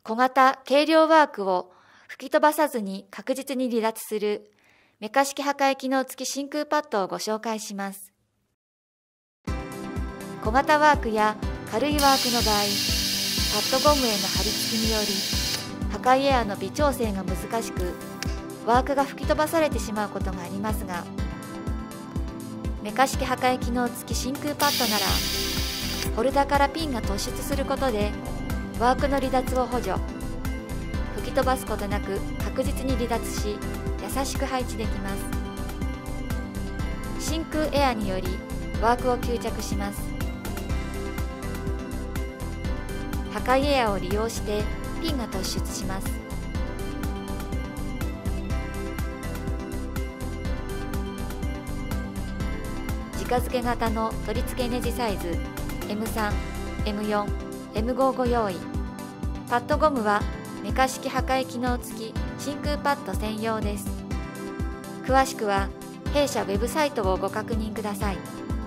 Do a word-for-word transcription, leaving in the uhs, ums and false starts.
小型軽量ワークを吹き飛ばさずに確実に離脱するメカ式破壊機能付き真空パッドをご紹介します。小型ワークや軽いワークの場合、パッドゴムへの貼り付きにより破壊エアの微調整が難しく、ワークが吹き飛ばされてしまうことがありますが、メカ式破壊機能付き真空パッドなら、ホルダーからピンが突出することでワークの離脱を補助、吹き飛ばすことなく確実に離脱し、優しく配置できます。真空エアによりワークを吸着します。破壊エアを利用してピンが突出します。直付け型の取り付けネジサイズ エムスリー、エムフォー、エムファイブ ご用意。パッドゴムはメカ式破壊機能付き真空パッド専用です。詳しくは弊社ウェブサイトをご確認ください。